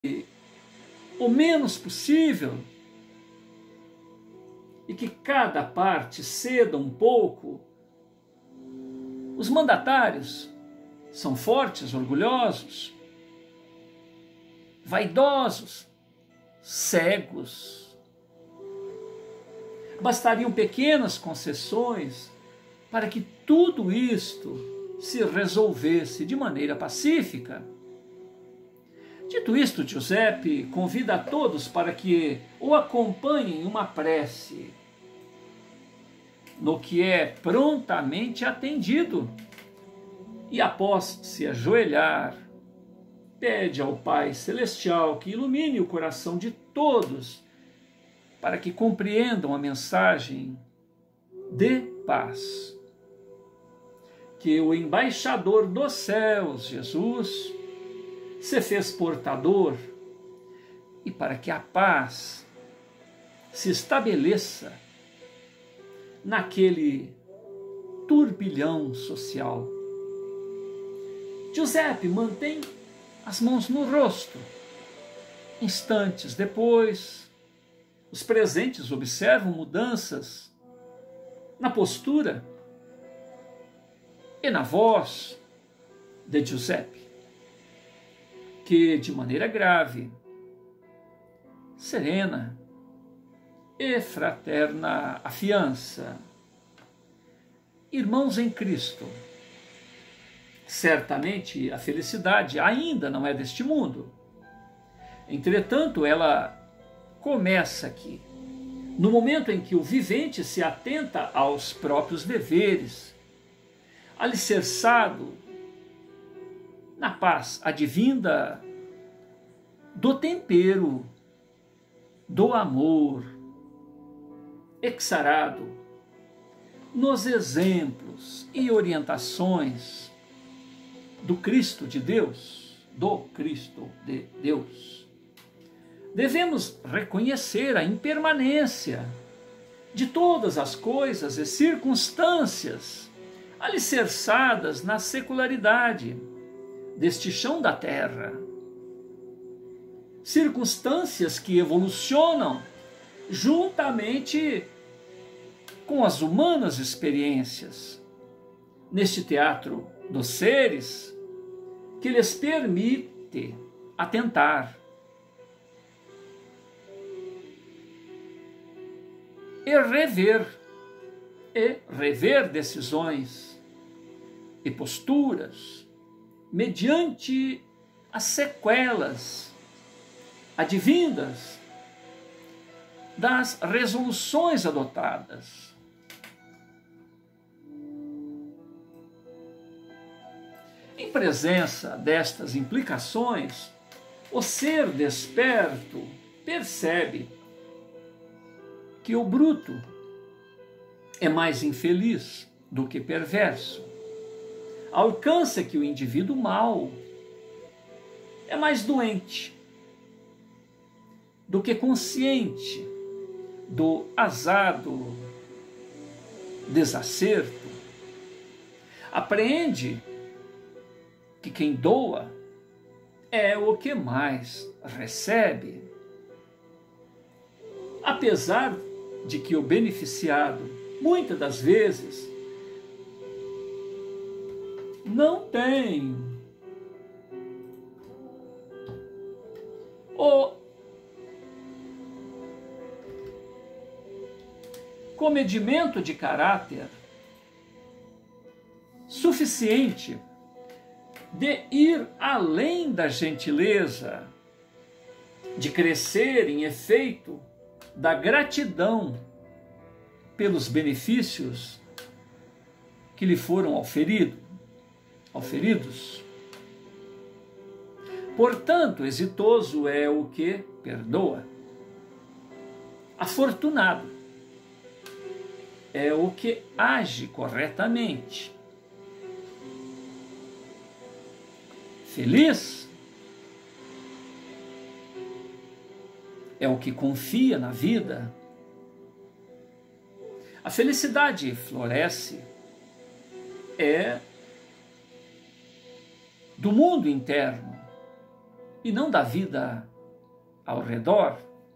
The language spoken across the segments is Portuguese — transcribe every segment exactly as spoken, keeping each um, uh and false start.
o menos possível e que cada parte ceda um pouco. Os mandatários são fortes, orgulhosos, vaidosos, cegos. Bastariam pequenas concessões para que tudo isto se resolvesse de maneira pacífica. Dito isto, Giuseppe convida a todos para que o acompanhem em uma prece, no que é prontamente atendido, e após se ajoelhar, pede ao Pai Celestial que ilumine o coração de todos para que compreendam a mensagem de paz. Que o embaixador dos céus, Jesus, se fez portador, e para que a paz se estabeleça naquele turbilhão social. Giuseppe mantém as mãos no rosto. Instantes depois, os presentes observam mudanças na postura e na voz de Giuseppe, que de maneira grave, serena e fraterna afiança: irmãos em Cristo, certamente a felicidade ainda não é deste mundo. Entretanto, ela começa aqui, no momento em que o vivente se atenta aos próprios deveres, alicerçado na paz advinda do tempero, do amor, exarado nos exemplos e orientações do Cristo de Deus, do Cristo de Deus. Devemos reconhecer a impermanência de todas as coisas e circunstâncias alicerçadas na secularidade deste chão da terra. Circunstâncias que evolucionam juntamente com as humanas experiências, neste teatro dos seres, que lhes permite atentar e rever, e rever decisões e posturas mediante as sequelas advindas das resoluções adotadas. Em presença destas implicações, o ser desperto percebe que o bruto é mais infeliz do que perverso. Alcança que o indivíduo mau é mais doente do que consciente do azado desacerto. Apreende que quem doa é o que mais recebe, apesar de que o beneficiado, muitas das vezes, não tem o comedimento de caráter suficiente de ir além da gentileza, de crescer em efeito da gratidão pelos benefícios que lhe foram auferido, auferidos. Portanto, exitoso é o que perdoa. Afortunado é o que age corretamente. Feliz é o que confia na vida. A felicidade floresce é do mundo interno e não da vida ao redor,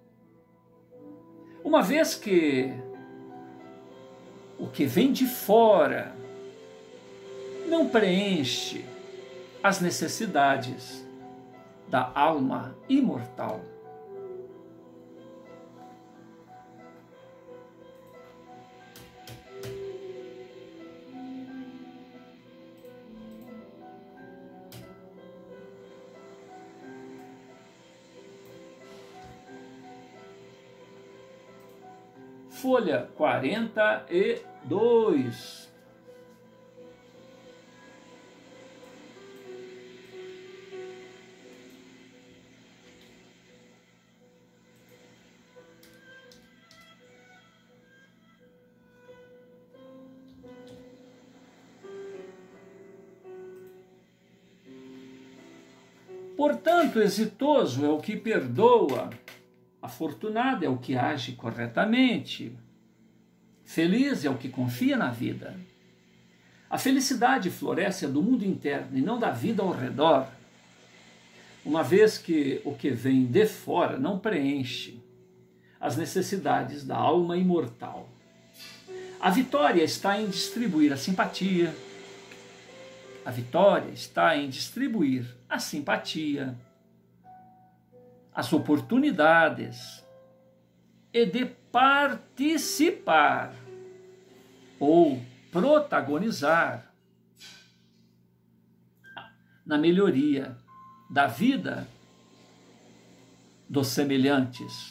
uma vez que o que vem de fora não preenche as necessidades da alma imortal. Folha quarenta e dois. Portanto, exitoso é o que perdoa, afortunado é o que age corretamente, feliz é o que confia na vida. A felicidade floresce do mundo interno e não da vida ao redor, uma vez que o que vem de fora não preenche as necessidades da alma imortal. A vitória está em distribuir a simpatia, a vitória está em distribuir a simpatia, as oportunidades e de participar ou protagonizar na melhoria da vida dos semelhantes.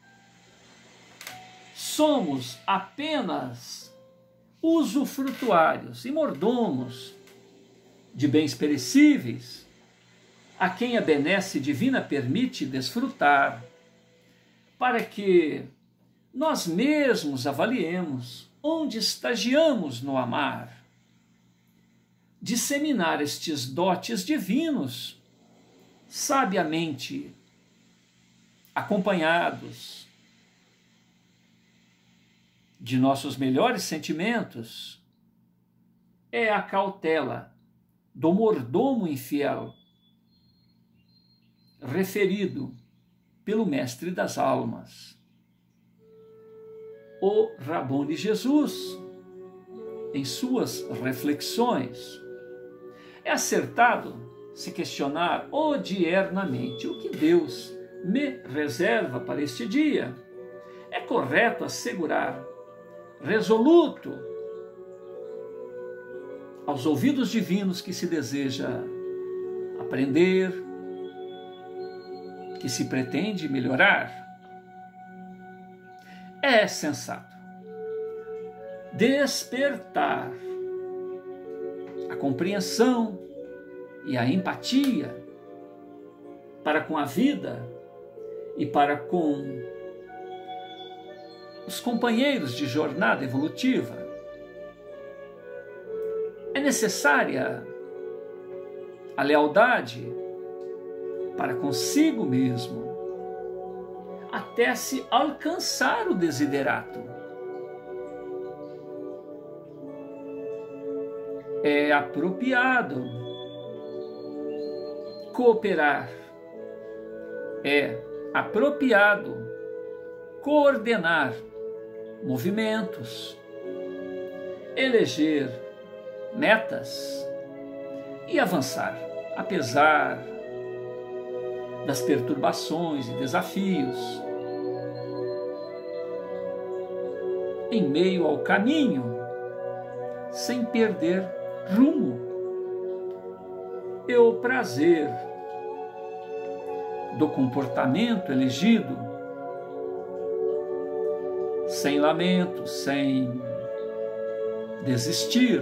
Somos apenas usufrutuários e mordomos de bens perecíveis, a quem a benesse divina permite desfrutar, para que nós mesmos avaliemos onde estagiamos no amar, disseminar estes dotes divinos, sabiamente acompanhados de nossos melhores sentimentos, é a cautela do mordomo infiel, referido pelo Mestre das Almas, o Rabboni Jesus, em suas reflexões. É acertado se questionar odiernamente o que Deus me reserva para este dia. É correto assegurar, resoluto, aos ouvidos divinos que se deseja aprender, que se pretende melhorar. É sensato despertar a compreensão e a empatia para com a vida e para com os companheiros de jornada evolutiva. É necessária a lealdade para consigo mesmo, até se alcançar o desiderato. É apropriado cooperar, é apropriado coordenar movimentos, eleger metas e avançar, apesar das perturbações e desafios, em meio ao caminho, sem perder rumo. E o prazer do comportamento elegido, sem lamento, sem desistir,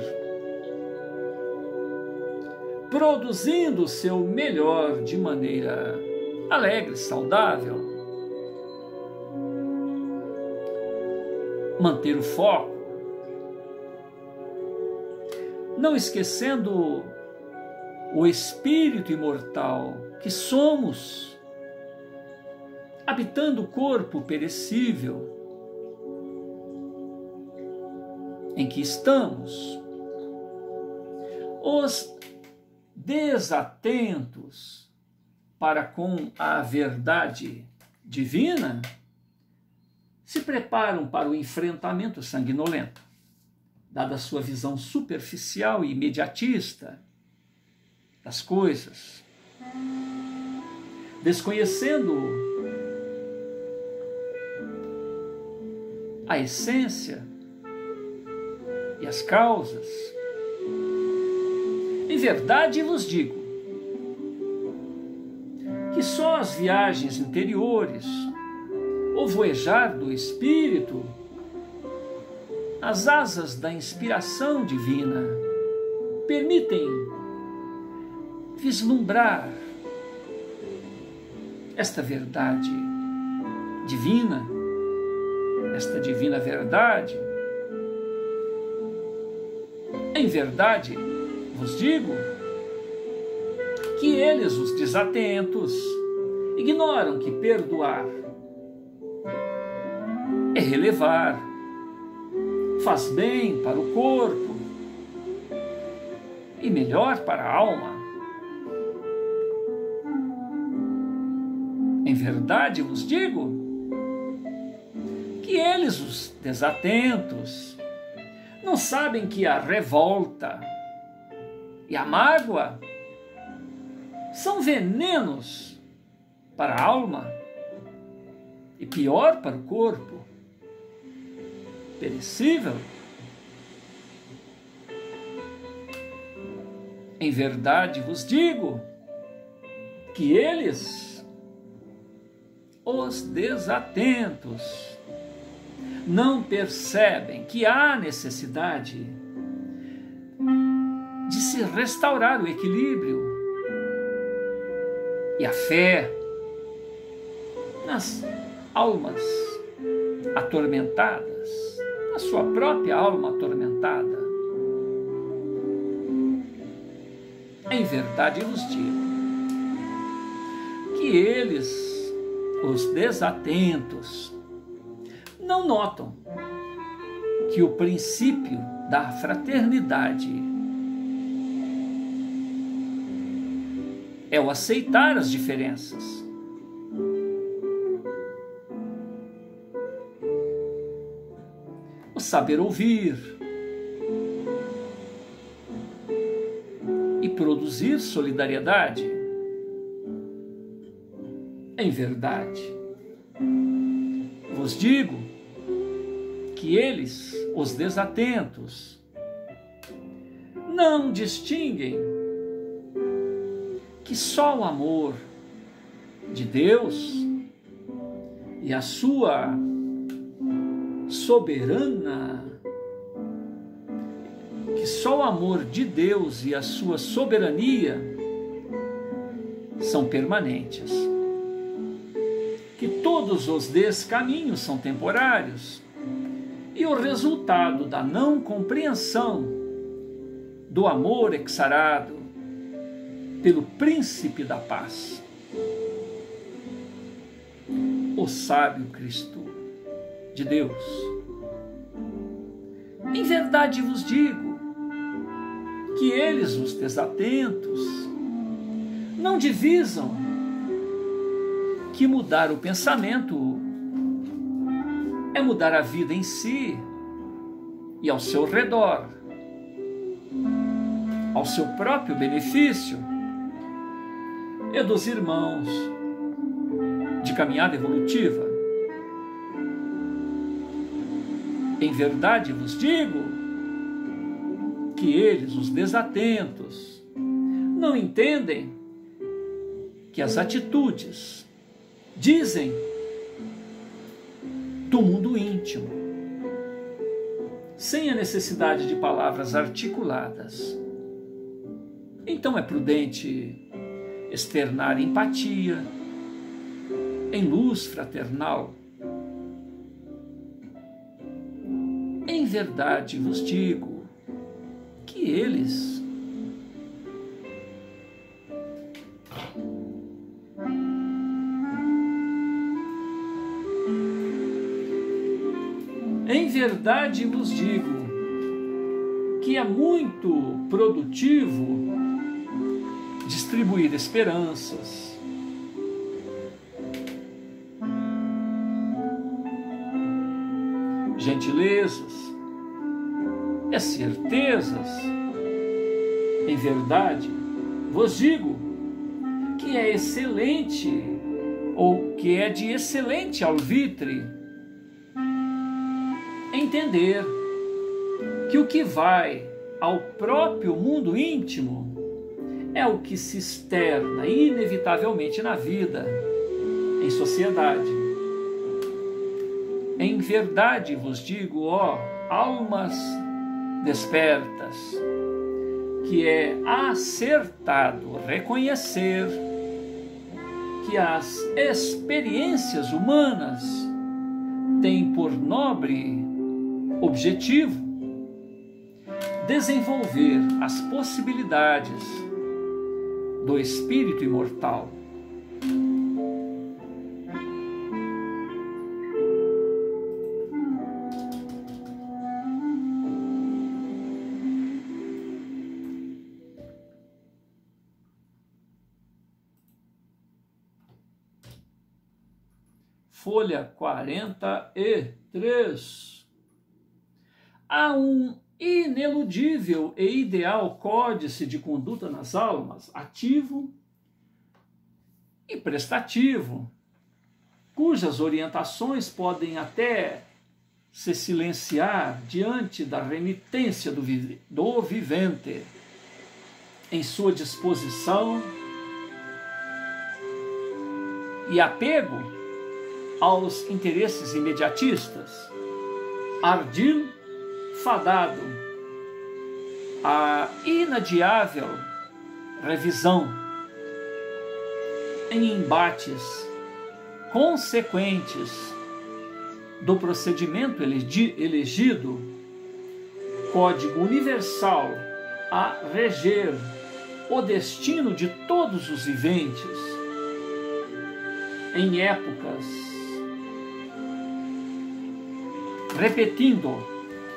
produzindo o seu melhor de maneira alegre, saudável, manter o foco, não esquecendo o espírito imortal que somos, habitando o corpo perecível em que estamos. Os desatentos para com a verdade divina se preparam para o enfrentamento sanguinolento, dada a sua visão superficial e imediatista das coisas, desconhecendo a essência e as causas. Em verdade vos digo que só as viagens interiores, o voejar do Espírito, as asas da inspiração divina, permitem vislumbrar esta verdade divina, esta divina verdade. Em verdade vos digo que eles, os desatentos, ignoram que perdoar é relevar, faz bem para o corpo e melhor para a alma. Em verdade vos digo que eles, os desatentos, não sabem que a revolta e a mágoa são venenos para a alma e pior para o corpo perecível. Em verdade vos digo que eles, os desatentos, não percebem que há necessidade de se restaurar o equilíbrio e a fé nas almas atormentadas, na sua própria alma atormentada. Em verdade vos digo que eles, os desatentos, não notam que o princípio da fraternidade é o aceitar as diferenças, o saber ouvir e produzir solidariedade. Em verdade vos digo que eles, os desatentos, não distinguem que só o amor de Deus e a sua soberana, que só o amor de Deus e a sua soberania são permanentes, que todos os descaminhos são temporários e o resultado da não compreensão do amor exarado pelo príncipe da paz, o sábio Cristo de Deus. Em verdade vos digo que eles, os desatentos, não divisam que mudar o pensamento é mudar a vida em si e ao seu redor, ao seu próprio benefício e dos irmãos de caminhada evolutiva. Em verdade vos digo que eles, os desatentos, não entendem que as atitudes dizem do mundo íntimo, sem a necessidade de palavras articuladas. Então é prudente externar empatia em luz fraternal. Em verdade vos digo que eles Em verdade vos digo que é muito produtivo distribuir esperanças, gentilezas e certezas. Em verdade, vos digo que é excelente, ou que é de excelente alvitre, entender que o que vai ao próprio mundo íntimo é o que se externa inevitavelmente na vida, em sociedade. Em verdade vos digo, ó almas despertas, que é acertado reconhecer que as experiências humanas têm por nobre objetivo desenvolver as possibilidades do espírito imortal. Folha quarenta e três. Há um ineludível e ideal códice de conduta nas almas, ativo e prestativo, cujas orientações podem até se silenciar diante da renitência do, vi do vivente, em sua disposição e apego aos interesses imediatistas, ardil fadado à inadiável revisão em embates consequentes do procedimento elegido, código universal a reger o destino de todos os viventes em épocas, repetindo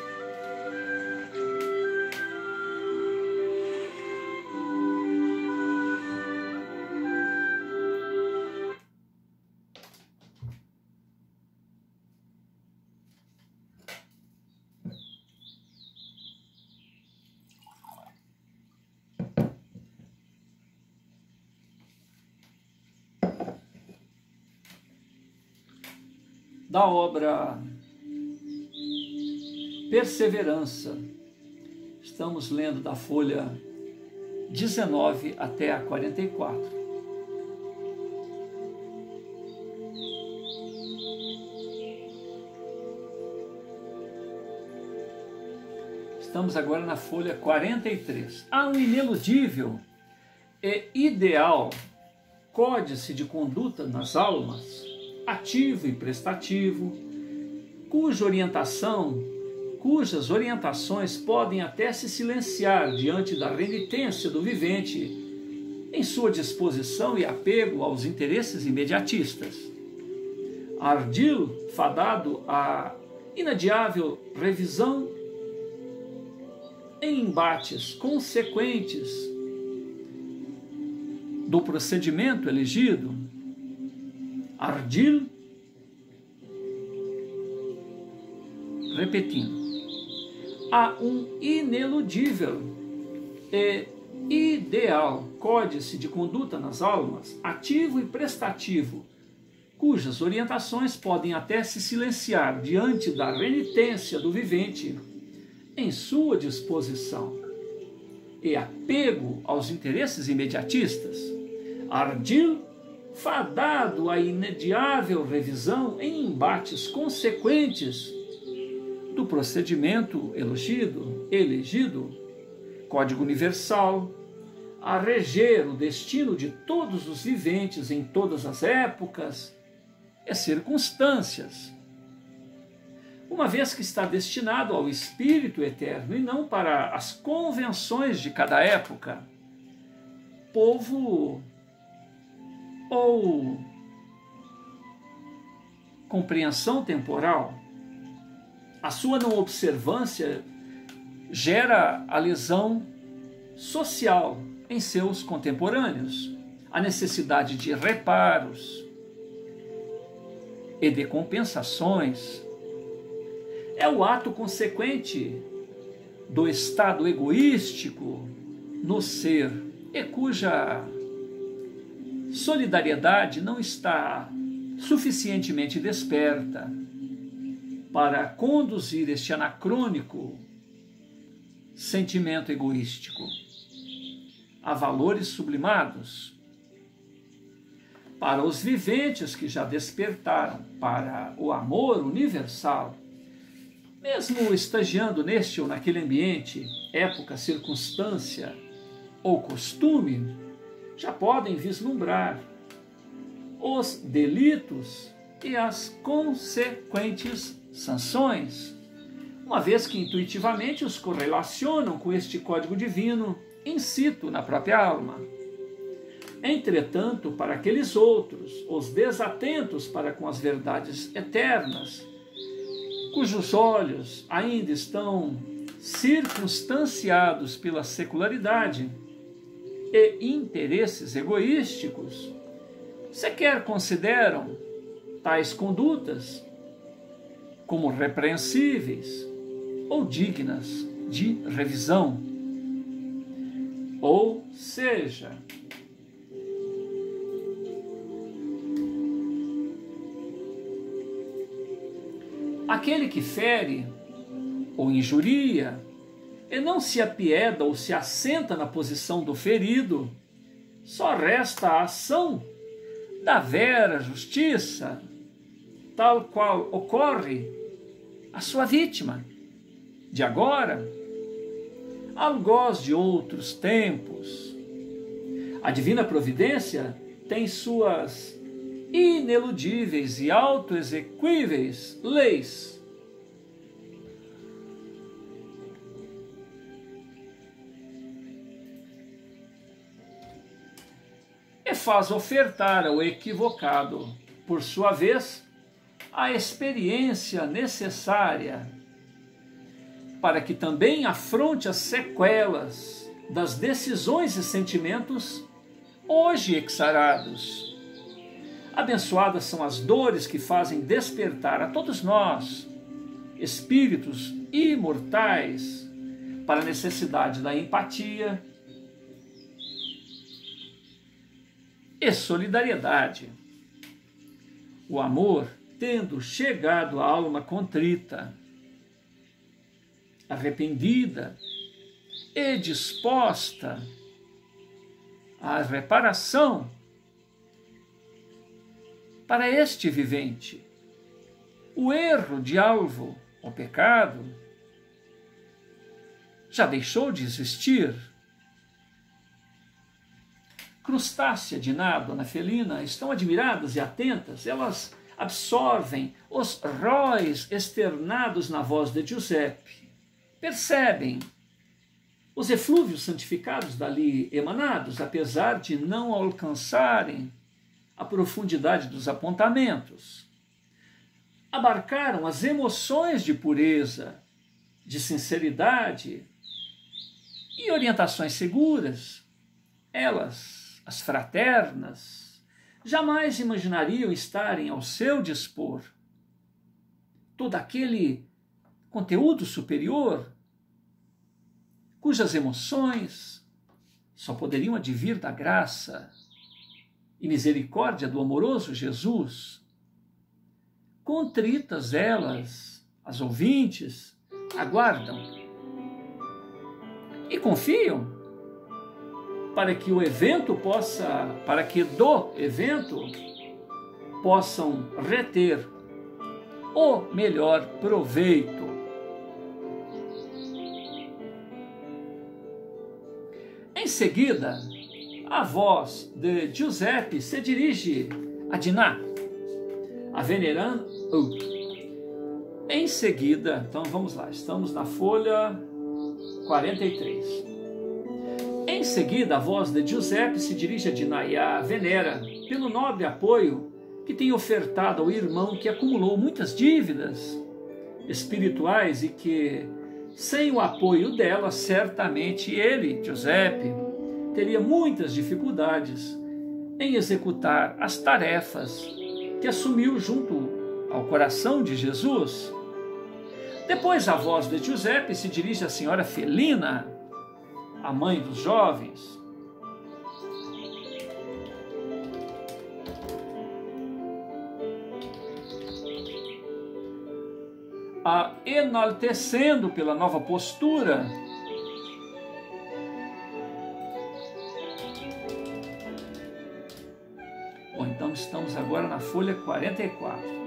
da obra Perseverança. Estamos lendo da folha dezenove até a quarenta e quatro. Estamos agora na folha quarenta e três. Há um ineludível e ideal códice de conduta nas almas, ativo e prestativo, cuja orientação, cujas orientações podem até se silenciar diante da renitência do vivente em sua disposição e apego aos interesses imediatistas. Ardil, fadado à inadiável revisão em embates consequentes do procedimento elegido, ardil, repetindo, há um ineludível e ideal códice de conduta nas almas, ativo e prestativo, cujas orientações podem até se silenciar diante da renitência do vivente em sua disposição e apego aos interesses imediatistas, ardil, fadado à inadiável revisão em embates consequentes do procedimento elegido, elegido, código universal, a reger o destino de todos os viventes em todas as épocas e circunstâncias, uma vez que está destinado ao Espírito eterno e não para as convenções de cada época, povo ou compreensão temporal. A sua não observância gera a lesão social em seus contemporâneos, a necessidade de reparos e de compensações, é o ato consequente do estado egoístico no ser e cuja solidariedade não está suficientemente desperta para conduzir este anacrônico sentimento egoístico a valores sublimados. Para os viventes que já despertaram para o amor universal, mesmo estagiando neste ou naquele ambiente, época, circunstância ou costume, já podem vislumbrar os delitos e as consequentes sanções, uma vez que intuitivamente os correlacionam com este código divino insito na própria alma. Entretanto, para aqueles outros, os desatentos para com as verdades eternas, cujos olhos ainda estão circunstanciados pela secularidade e interesses egoísticos, sequer consideram tais condutas como repreensíveis ou dignas de revisão. Ou seja, aquele que fere ou injuria e não se apieda ou se assenta na posição do ferido, só resta a ação da vera justiça, tal qual ocorre a sua vítima de agora, algoz de outros tempos. A divina providência tem suas ineludíveis e autoexequíveis leis. E faz ofertar ao equivocado, por sua vez, a experiência necessária para que também afronte as sequelas das decisões e sentimentos hoje exarados. Abençoadas são as dores que fazem despertar a todos nós, espíritos imortais, para a necessidade da empatia e solidariedade. O amor, tendo chegado à alma contrita, arrependida e disposta à reparação para este vivente, o erro de alvo, o pecado, já deixou de existir. Crustácea, Diná, Dona Felina, estão admiradas e atentas, elas absorvem os róis externados na voz de Giuseppe, percebem os eflúvios santificados dali emanados, apesar de não alcançarem a profundidade dos apontamentos. Abarcaram as emoções de pureza, de sinceridade e orientações seguras. Elas, as fraternas, jamais imaginariam estarem ao seu dispor todo aquele conteúdo superior, cujas emoções só poderiam advir da graça e misericórdia do amoroso Jesus. Contritas elas, as ouvintes, aguardam e confiam para que o evento possa, para que do evento possam reter o melhor proveito. Em seguida, a voz de Giuseppe se dirige a Diná, a veneranda. Uh. Em seguida, então vamos lá, estamos na folha quarenta e três. Em seguida, a voz de Giuseppe se dirige a Diná e a venera pelo nobre apoio que tem ofertado ao irmão que acumulou muitas dívidas espirituais e que, sem o apoio dela, certamente ele, Giuseppe, teria muitas dificuldades em executar as tarefas que assumiu junto ao coração de Jesus. Depois a voz de Giuseppe se dirige à senhora Felina, a mãe dos jovens. A enaltecendo pela nova postura. Bom, então estamos agora na folha quarenta e quatro.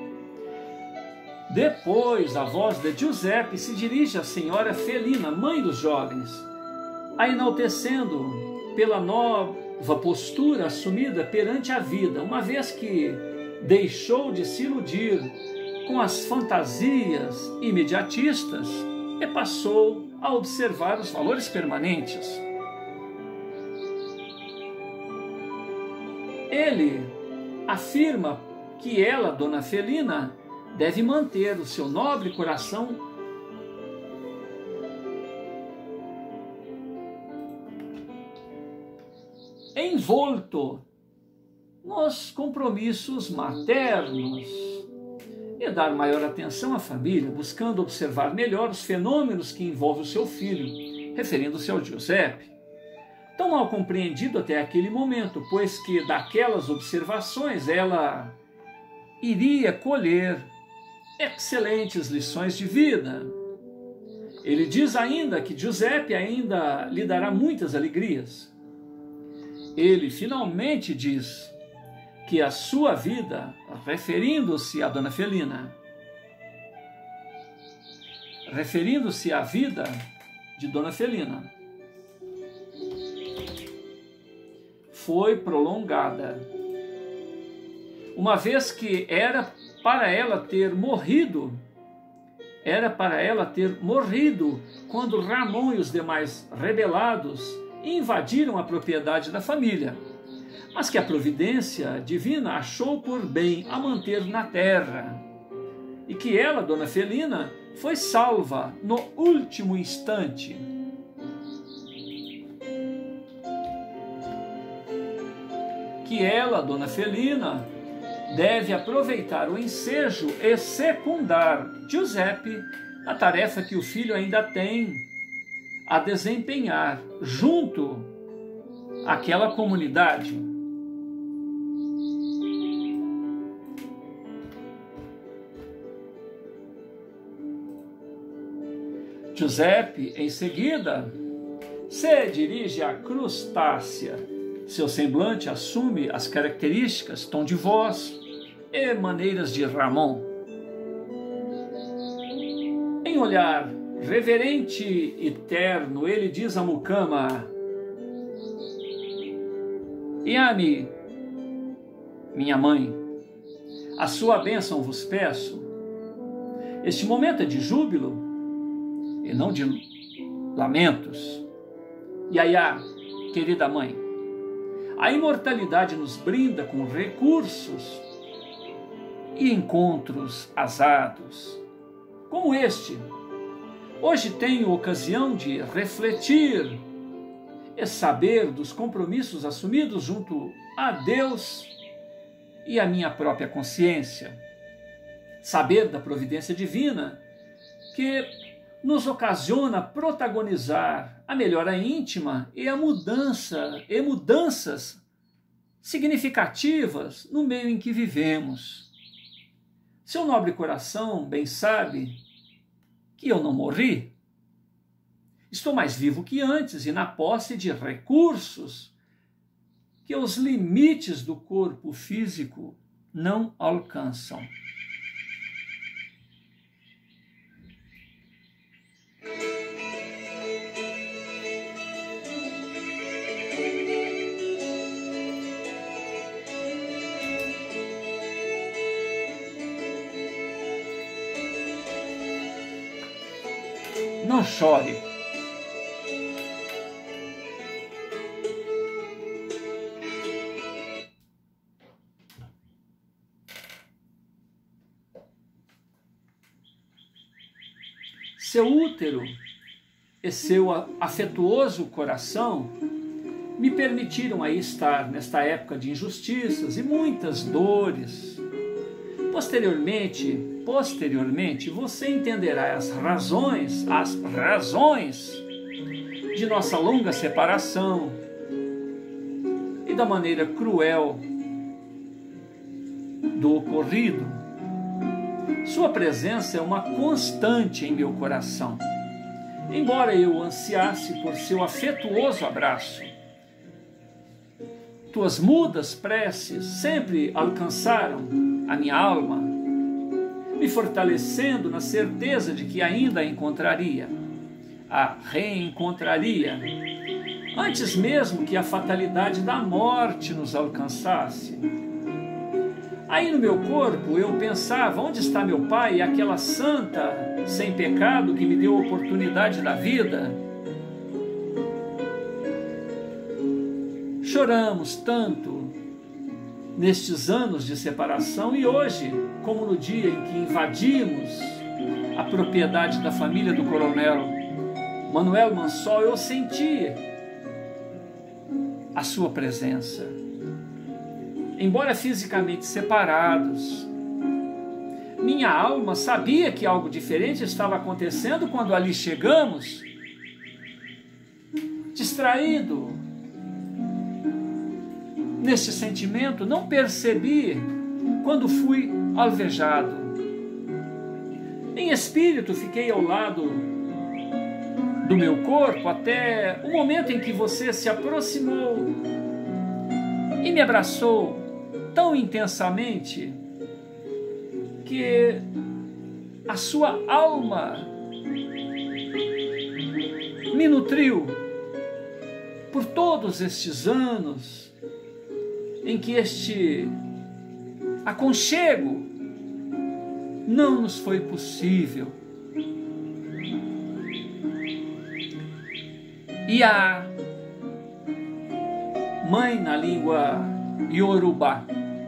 Depois, a voz de Giuseppe se dirige à senhora Felina, mãe dos jovens, a enaltecendo pela nova postura assumida perante a vida, uma vez que deixou de se iludir com as fantasias imediatistas e passou a observar os valores permanentes. Ele afirma que ela, Dona Felina, deve manter o seu nobre coração envolto nos compromissos maternos e dar maior atenção à família, buscando observar melhor os fenômenos que envolvem o seu filho, referindo-se ao Giuseppe. Tão mal compreendido até aquele momento, pois que daquelas observações ela iria colher excelentes lições de vida. Ele diz ainda que Giuseppe ainda lhe dará muitas alegrias. Ele finalmente diz que a sua vida, referindo-se a Dona Felina, referindo-se à vida de Dona Felina, foi prolongada, uma vez que era para ela ter morrido, era para ela ter morrido quando Ramon e os demais rebelados invadiram a propriedade da família, mas que a providência divina achou por bem a manter na terra, e que ela, Dona Felina, foi salva no último instante. Que ela, Dona Felina, deve aproveitar o ensejo e secundar Giuseppe na tarefa que o filho ainda tem a desempenhar junto àquela comunidade. Giuseppe, em seguida, se dirige à crustácea. Seu semblante assume as características, tom de voz e maneiras de Ramon. Em olhar reverente e terno, ele diz a mucama: Yami, minha mãe, a sua bênção vos peço. Este momento é de júbilo e não de lamentos. Yaya, querida mãe, a imortalidade nos brinda com recursos e encontros azados, como este. Hoje tenho ocasião de refletir e saber dos compromissos assumidos junto a Deus e a minha própria consciência. Saber da providência divina que nos ocasiona protagonizar a melhora íntima e a mudança e mudanças significativas no meio em que vivemos. Seu nobre coração bem sabe que eu não morri. Estou mais vivo que antes e na posse de recursos que os limites do corpo físico não alcançam. Não chore. Seu útero e seu afetuoso coração me permitiram aí estar nesta época de injustiças e muitas dores. Posteriormente, posteriormente você entenderá as razões, as razões de nossa longa separação e da maneira cruel do ocorrido. Sua presença é uma constante em meu coração. Embora eu ansiasse por seu afetuoso abraço, tuas mudas preces sempre alcançaram a minha alma, me fortalecendo na certeza de que ainda a encontraria, a reencontraria, antes mesmo que a fatalidade da morte nos alcançasse. Aí no meu corpo eu pensava, onde está meu pai, aquela santa sem pecado que me deu a oportunidade da vida? Choramos tanto nestes anos de separação e hoje, como no dia em que invadimos a propriedade da família do coronel Manuel Mansol, eu senti a sua presença. Embora fisicamente separados, minha alma sabia que algo diferente estava acontecendo quando ali chegamos. Distraído neste sentimento, não percebi quando fui alvejado. Em espírito, fiquei ao lado do meu corpo até o momento em que você se aproximou e me abraçou tão intensamente que a sua alma me nutriu por todos estes anos em que este aconchego não nos foi possível. E a mãe na língua Yorubá.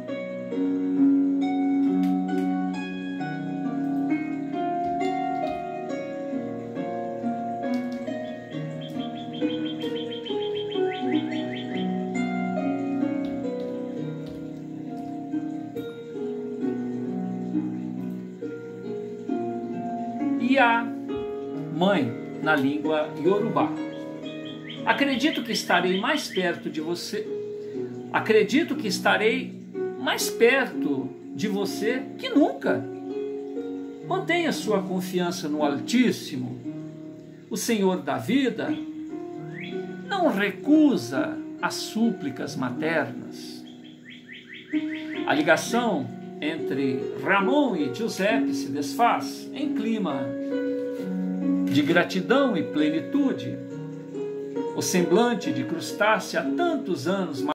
E a mãe na língua Yorubá. Acredito que estarei mais perto de você. Acredito que estarei mais perto de você que nunca. Mantenha sua confiança no Altíssimo. O Senhor da vida não recusa as súplicas maternas. A ligação entre Ramon e Giuseppe se desfaz em clima de gratidão e plenitude. O semblante de Crustácea há tantos anos